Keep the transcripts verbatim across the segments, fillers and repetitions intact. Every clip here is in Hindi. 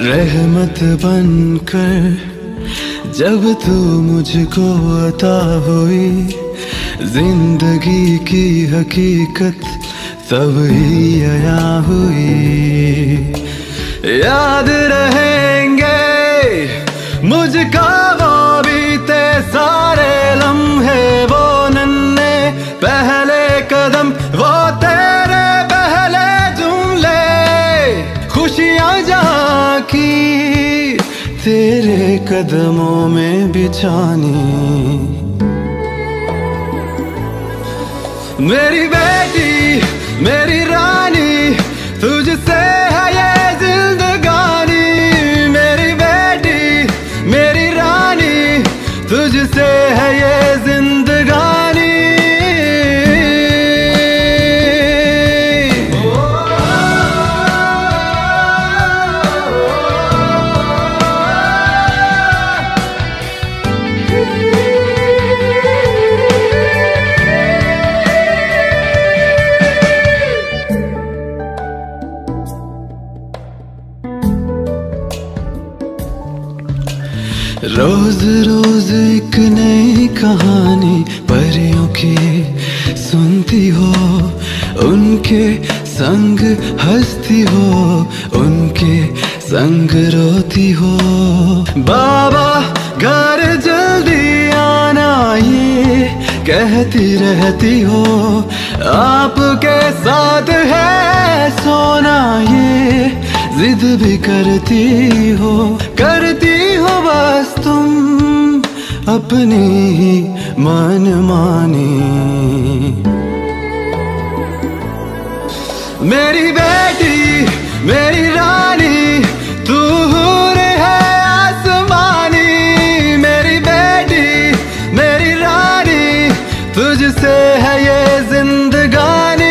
रहमत बनकर जब तू मुझको अता हुई, जिंदगी की हकीकत तब ही अया हुई। याद रहेंगे मुझको वो बीते सारे लम्हे, वो नन्हे पहले कदम, वो तेरे पहले जुमले, खुशियां जहाँ की तेरे कदमों में बिछानी। मेरी बेटी मेरी रानी तुझसे है ये जिंदगानी, मेरी बेटी मेरी रानी तुझसे है ये जिंदगानी। रोज रोज एक नई कहानी परियों की सुनती हो, उनके संग हंसती हो, उनके संग रोती हो। बाबा घर जल्दी आना ये कहती रहती हो, आपके साथ है सोना ये जिद भी करती हो, करती हो बस तुम अपनी ही मनमानी। मेरी बेटी मेरी रानी तू हूर है आसमानी, मेरी बेटी मेरी रानी तुझसे है ये जिंदगानी।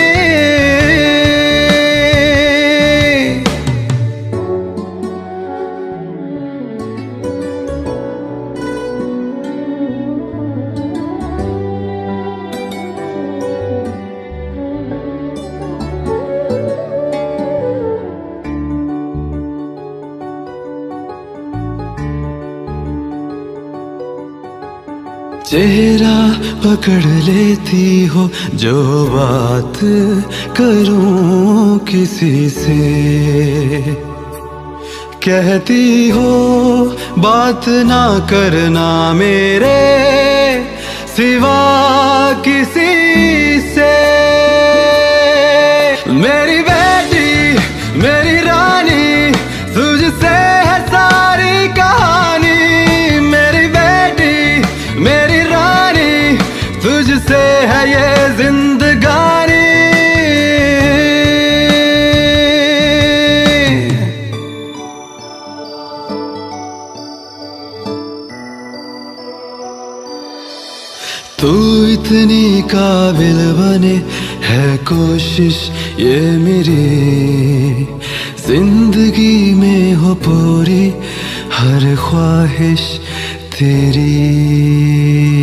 चेहरा पकड़ लेती हो जो बात करूं किसी से, कहती हो बात ना करना मेरे सिवा किसी से। मेरी बेटी मेरी रानी तुझसे है सारी कहानी, मेरी बेटी मेरी रानी तुझसे है ये जिंदगानी। तू इतनी काबिल बने है कोशिश ये मेरी, जिंदगी में हो पूरी हर ख्वाहिश तेरी।